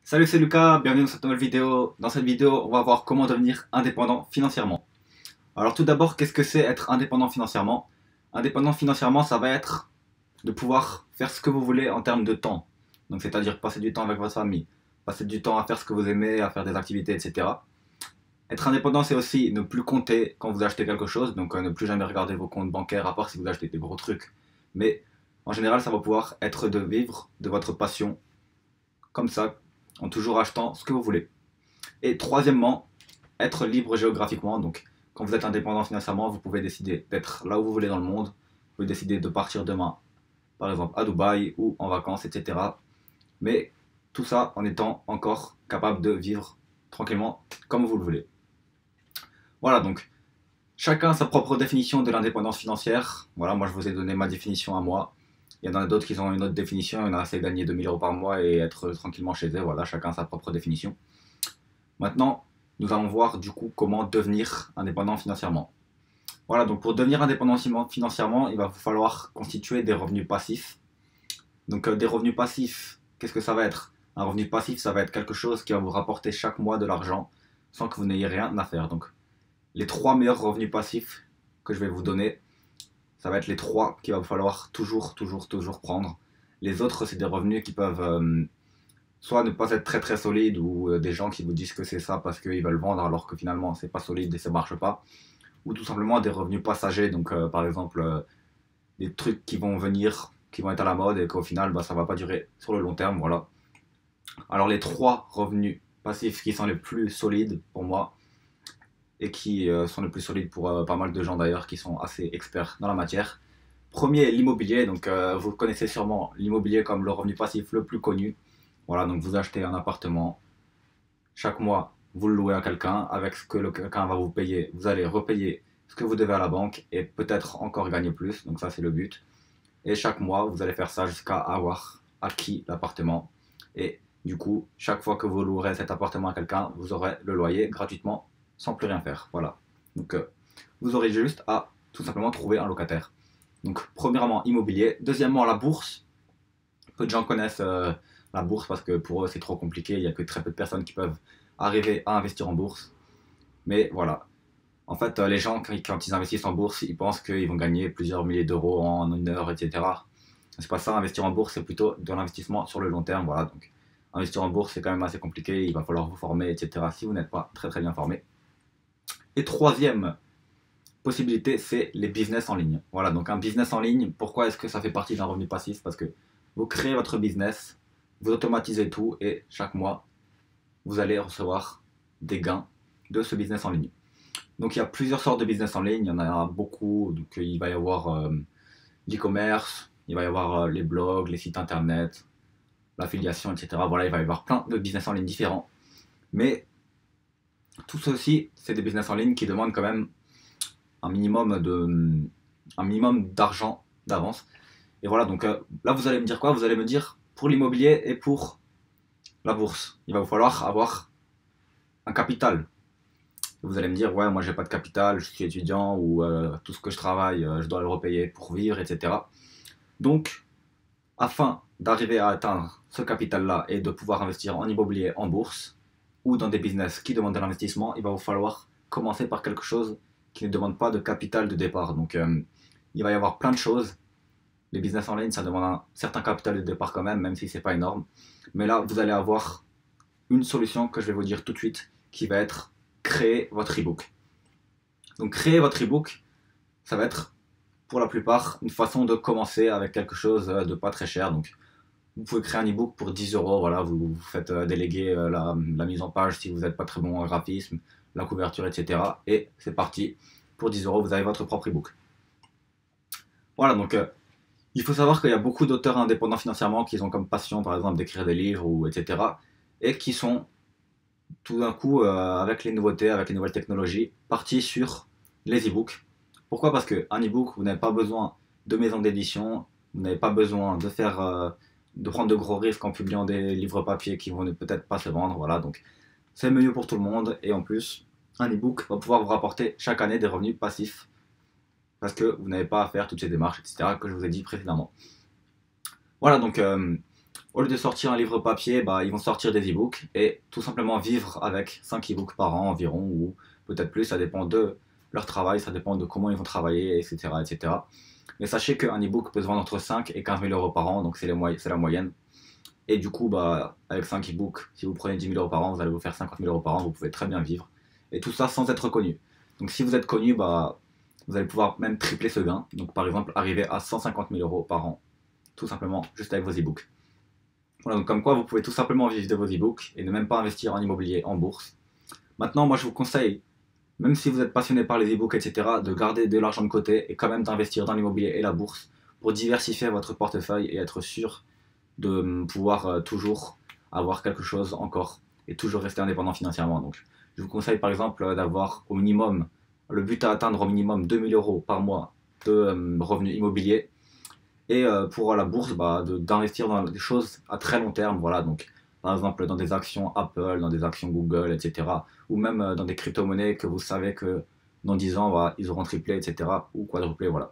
Salut, c'est Lucas, bienvenue dans cette nouvelle vidéo. Dans cette vidéo, on va voir comment devenir indépendant financièrement. Alors tout d'abord, qu'est-ce que c'est être indépendant financièrement? Indépendant financièrement, ça va être de pouvoir faire ce que vous voulez en termes de temps. Donc c'est-à-dire passer du temps avec votre famille, passer du temps à faire ce que vous aimez, à faire des activités, etc. Être indépendant, c'est aussi ne plus compter quand vous achetez quelque chose, donc ne plus jamais regarder vos comptes bancaires, à part si vous achetez des gros trucs. Mais en général, ça va pouvoir être de vivre de votre passion, comme ça, en toujours achetant ce que vous voulez. Et troisièmement, être libre géographiquement. Donc, quand vous êtes indépendant financièrement, vous pouvez décider d'être là où vous voulez dans le monde. Vous pouvez décider de partir demain, par exemple à Dubaï ou en vacances, etc. Mais tout ça en étant encore capable de vivre tranquillement comme vous le voulez. Voilà, donc chacun a sa propre définition de l'indépendance financière. Voilà, moi je vous ai donné ma définition à moi. Il y en a d'autres qui ont une autre définition. Il y en a, c'est gagner 2 000 € par mois et être tranquillement chez eux. Voilà, chacun a sa propre définition. Maintenant, nous allons voir du coup comment devenir indépendant financièrement. Voilà, donc pour devenir indépendant financièrement, il va vous falloir constituer des revenus passifs. Donc des revenus passifs, qu'est-ce que ça va être? Un revenu passif, ça va être quelque chose qui va vous rapporter chaque mois de l'argent sans que vous n'ayez rien à faire. Donc les trois meilleurs revenus passifs que je vais vous donner, ça va être les trois qu'il va vous falloir toujours prendre. Les autres, c'est des revenus qui peuvent soit ne pas être très très solides ou des gens qui vous disent que c'est ça parce qu'ils veulent vendre alors que finalement c'est pas solide et ça marche pas. Ou tout simplement des revenus passagers, donc par exemple des trucs qui vont venir, qui vont être à la mode et qu'au final bah, ça va pas durer sur le long terme. Voilà. Alors les trois revenus passifs qui sont les plus solides pour moi et qui sont les plus solides pour pas mal de gens d'ailleurs qui sont assez experts dans la matière. Premier, l'immobilier. Donc, vous connaissez sûrement l'immobilier comme le revenu passif le plus connu. Voilà, donc vous achetez un appartement. Chaque mois, vous le louez à quelqu'un. Avec ce que quelqu'un va vous payer, vous allez repayer ce que vous devez à la banque et peut-être encore gagner plus. Donc, ça, c'est le but. Et chaque mois, vous allez faire ça jusqu'à avoir acquis l'appartement. Et du coup, chaque fois que vous louerez cet appartement à quelqu'un, vous aurez le loyer gratuitement sans plus rien faire. Voilà. Donc, vous aurez juste à tout simplement trouver un locataire. Donc, premièrement, immobilier. Deuxièmement, la bourse. Peu de gens connaissent la bourse parce que pour eux, c'est trop compliqué. Il n'y a que très peu de personnes qui peuvent arriver à investir en bourse. Mais voilà. En fait, les gens, quand ils investissent en bourse, ils pensent qu'ils vont gagner plusieurs milliers d'euros en une heure, etc. C'est pas ça. Investir en bourse, c'est plutôt de l'investissement sur le long terme. Voilà. Donc, investir en bourse, c'est quand même assez compliqué. Il va falloir vous former, etc. si vous n'êtes pas très très bien formé. Et troisième possibilité, c'est les business en ligne. Voilà, donc un business en ligne, pourquoi est-ce que ça fait partie d'un revenu passif? Parce que vous créez votre business, vous automatisez tout et chaque mois, vous allez recevoir des gains de ce business en ligne. Donc il y a plusieurs sortes de business en ligne, il y en a beaucoup. Donc il va y avoir l'e-commerce, il va y avoir les blogs, les sites internet, l'affiliation, etc. Voilà, il va y avoir plein de business en ligne différents. Mais tout ceci, c'est des business en ligne qui demandent quand même un minimum d'argent d'avance. Et voilà, donc là vous allez me dire quoi? Vous allez me dire pour l'immobilier et pour la bourse, il va vous falloir avoir un capital. Vous allez me dire ouais, moi j'ai pas de capital, je suis étudiant ou tout ce que je travaille, je dois le repayer pour vivre, etc. Donc, afin d'arriver à atteindre ce capital-là et de pouvoir investir en immobilier, en bourse ou dans des business qui demandent de l'investissement, il va vous falloir commencer par quelque chose qui ne demande pas de capital de départ. Donc, il va y avoir plein de choses. Les business en ligne, ça demande un certain capital de départ quand même, même si c'est pas énorme. Mais là, vous allez avoir une solution que je vais vous dire tout de suite, qui va être créer votre e-book. Donc, créer votre e-book, ça va être pour la plupart une façon de commencer avec quelque chose de pas très cher. Donc, vous pouvez créer un e-book pour 10 euros. Voilà, vous faites déléguer la mise en page si vous n'êtes pas très bon en graphisme, la couverture, etc. Et c'est parti. Pour 10 euros, vous avez votre propre e-book. Voilà, donc il faut savoir qu'il y a beaucoup d'auteurs indépendants financièrement qui ont comme passion, par exemple, d'écrire des livres, ou etc. Et qui sont tout d'un coup, avec les nouveautés, avec les nouvelles technologies, partis sur les e-books. Pourquoi? Parce qu'un e-book, vous n'avez pas besoin de maison d'édition, vous n'avez pas besoin de faire, de prendre de gros risques en publiant des livres papier qui vont peut-être pas se vendre. Voilà, donc c'est mieux pour tout le monde. Et en plus, un e-book va pouvoir vous rapporter chaque année des revenus passifs parce que vous n'avez pas à faire toutes ces démarches, etc. que je vous ai dit précédemment. Voilà, donc Au lieu de sortir un livre papier, bah, ils vont sortir des e-books et tout simplement vivre avec 5 e-books par an environ, ou peut-être plus, ça dépend de leur travail, ça dépend de comment ils vont travailler, etc. etc. Mais sachez qu'un e-book peut se vendre entre 5 et 15 000 euros par an, donc c'est la moyenne. Et du coup, bah, avec 5 e-books, si vous prenez 10 000 euros par an, vous allez vous faire 50 000 euros par an, vous pouvez très bien vivre. Et tout ça sans être connu. Donc si vous êtes connu, bah, vous allez pouvoir même tripler ce gain. Donc par exemple, arriver à 150 000 euros par an, tout simplement, juste avec vos e-books. Voilà, donc comme quoi vous pouvez tout simplement vivre de vos e-books et ne même pas investir en immobilier, en bourse. Maintenant, moi je vous conseille, même si vous êtes passionné par les e-books, etc., de garder de l'argent de côté et quand même d'investir dans l'immobilier et la bourse pour diversifier votre portefeuille et être sûr de pouvoir toujours avoir quelque chose encore et toujours rester indépendant financièrement. Donc, je vous conseille par exemple d'avoir au minimum, le but à atteindre au minimum 2 000 euros par mois de revenus immobiliers. Et pour la bourse, bah, d'investir dans des choses à très long terme, voilà, donc par exemple dans des actions Apple, dans des actions Google, etc. Ou même dans des crypto-monnaies que vous savez que dans 10 ans, bah, ils auront triplé, etc. Ou quadruplé, voilà.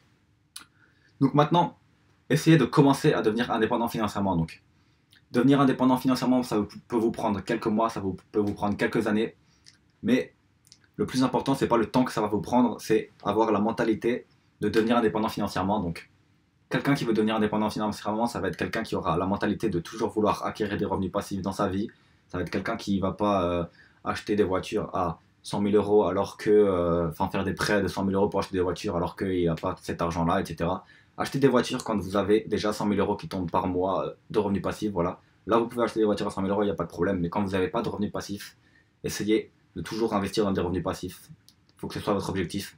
Donc maintenant, essayez de commencer à devenir indépendant financièrement. Donc, devenir indépendant financièrement, ça peut vous prendre quelques mois, peut vous prendre quelques années, mais le plus important, c'est pas le temps que ça va vous prendre, c'est avoir la mentalité de devenir indépendant financièrement. Donc, quelqu'un qui veut devenir indépendant financièrement, ça va être quelqu'un qui aura la mentalité de toujours vouloir acquérir des revenus passifs dans sa vie. Ça va être quelqu'un qui ne va pas acheter des voitures à 100 000 euros alors que, enfin faire des prêts de 100 000 euros pour acheter des voitures alors qu'il n'y a pas cet argent-là, etc. Acheter des voitures quand vous avez déjà 100 000 euros qui tombent par mois de revenus passifs, voilà. Là, vous pouvez acheter des voitures à 100 000 euros, il n'y a pas de problème. Mais quand vous n'avez pas de revenus passifs, essayez de toujours investir dans des revenus passifs. Il faut que ce soit votre objectif.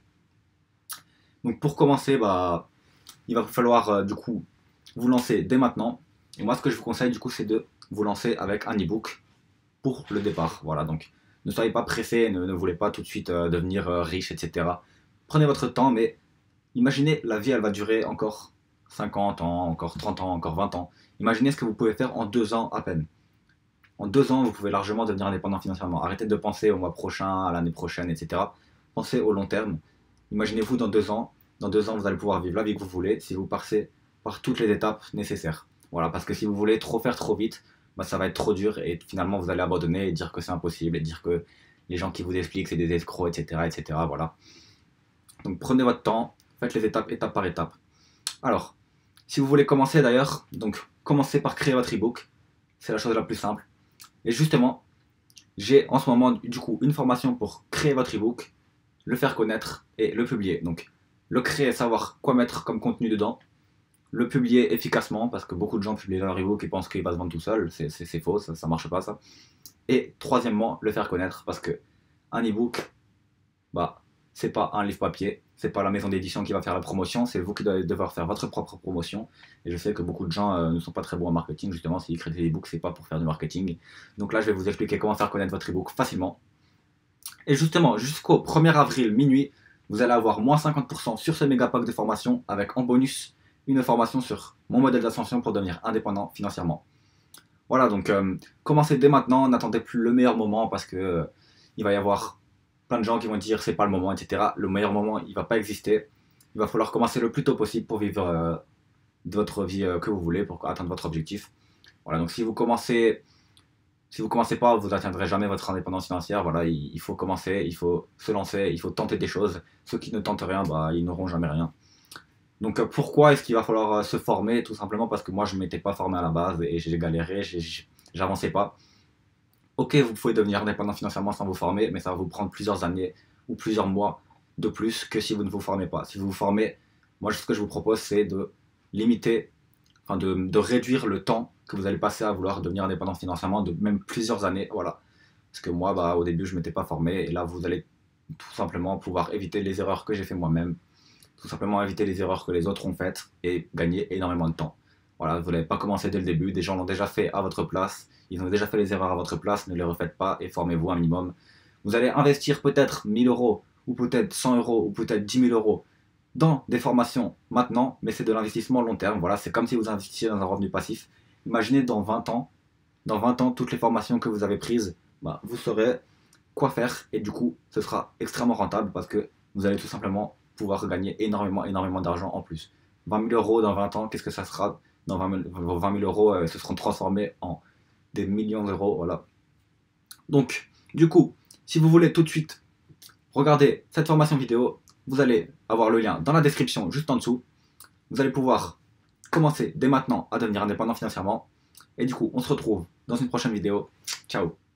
Donc pour commencer, bah, il va vous falloir du coup vous lancer dès maintenant. Et moi, ce que je vous conseille du coup, c'est de vous lancer avec un e-book pour le départ. Voilà, donc ne soyez pas pressé, ne voulez pas tout de suite devenir riche, etc. Prenez votre temps, mais imaginez, la vie, elle va durer encore 50 ans, encore 30 ans, encore 20 ans. Imaginez ce que vous pouvez faire en 2 ans à peine. En 2 ans, vous pouvez largement devenir indépendant financièrement. Arrêtez de penser au mois prochain, à l'année prochaine, etc. Pensez au long terme. Imaginez-vous dans 2 ans. Dans 2 ans, vous allez pouvoir vivre la vie que vous voulez si vous passez par toutes les étapes nécessaires. Voilà, parce que si vous voulez trop faire trop vite, bah, ça va être trop dur et finalement vous allez abandonner et dire que c'est impossible et dire que les gens qui vous expliquent c'est des escrocs, etc., etc. Voilà. Donc prenez votre temps, faites les étapes étape par étape. Alors, si vous voulez commencer d'ailleurs, donc commencez par créer votre e-book. C'est la chose la plus simple. Et justement, j'ai en ce moment du coup une formation pour créer votre e-book, le faire connaître et le publier. Donc le créer, savoir quoi mettre comme contenu dedans, le publier efficacement, parce que beaucoup de gens publient leur e-book et pensent qu'il va se vendre tout seul, c'est faux, ça marche pas ça. Et troisièmement, le faire connaître, parce que un e-book, bah, c'est pas un livre papier, c'est pas la maison d'édition qui va faire la promotion, c'est vous qui devez devoir faire votre propre promotion. Et je sais que beaucoup de gens ne sont pas très bons en marketing, justement, s'ils créent des e-books, c'est pas pour faire du marketing. Donc là, je vais vous expliquer comment faire connaître votre e-book facilement. Et justement, jusqu'au 1er avril minuit, vous allez avoir moins 50% sur ce méga pack de formation avec en bonus une formation sur mon modèle d'ascension pour devenir indépendant financièrement. Voilà, donc commencez dès maintenant, n'attendez plus le meilleur moment parce que il va y avoir plein de gens qui vont dire c'est pas le moment, etc. Le meilleur moment, il va pas exister. Il va falloir commencer le plus tôt possible pour vivre de votre vie que vous voulez, pour atteindre votre objectif. Voilà, donc si vous commencez pas, vous n'atteindrez jamais votre indépendance financière. Voilà, il faut commencer, il faut se lancer, il faut tenter des choses. Ceux qui ne tentent rien, bah, ils n'auront jamais rien. Donc pourquoi est-ce qu'il va falloir se former? Tout simplement parce que moi je ne m'étais pas formé à la base et j'ai galéré, j'avançais pas. Ok, vous pouvez devenir indépendant financièrement sans vous former, mais ça va vous prendre plusieurs années ou plusieurs mois de plus que si vous ne vous formez pas. Si vous vous formez, moi ce que je vous propose c'est de limiter, enfin de réduire le temps que vous allez passer à vouloir devenir indépendant financièrement, de même plusieurs années, voilà. Parce que moi, bah, au début, je ne m'étais pas formé, et là, vous allez tout simplement pouvoir éviter les erreurs que j'ai fait moi-même, tout simplement éviter les erreurs que les autres ont faites, et gagner énormément de temps. Voilà, vous n'avez pas commencé dès le début, des gens l'ont déjà fait à votre place, ils ont déjà fait les erreurs à votre place, ne les refaites pas, et formez-vous un minimum. Vous allez investir peut-être 1 000 euros, ou peut-être 100 euros, ou peut-être 10 000 euros dans des formations maintenant, mais c'est de l'investissement long terme. Voilà, c'est comme si vous investissiez dans un revenu passif. Imaginez dans 20 ans, toutes les formations que vous avez prises, bah, vous saurez quoi faire et du coup, ce sera extrêmement rentable parce que vous allez tout simplement pouvoir gagner énormément, énormément d'argent en plus. 20 000 euros dans 20 ans, qu'est-ce que ça sera dans vos 20 000 euros se seront transformés en des millions d'euros. Voilà. Donc, du coup, si vous voulez tout de suite regarder cette formation vidéo, vous allez avoir le lien dans la description juste en dessous. Vous allez pouvoir commencer dès maintenant à devenir indépendant financièrement. Et du coup, on se retrouve dans une prochaine vidéo. Ciao!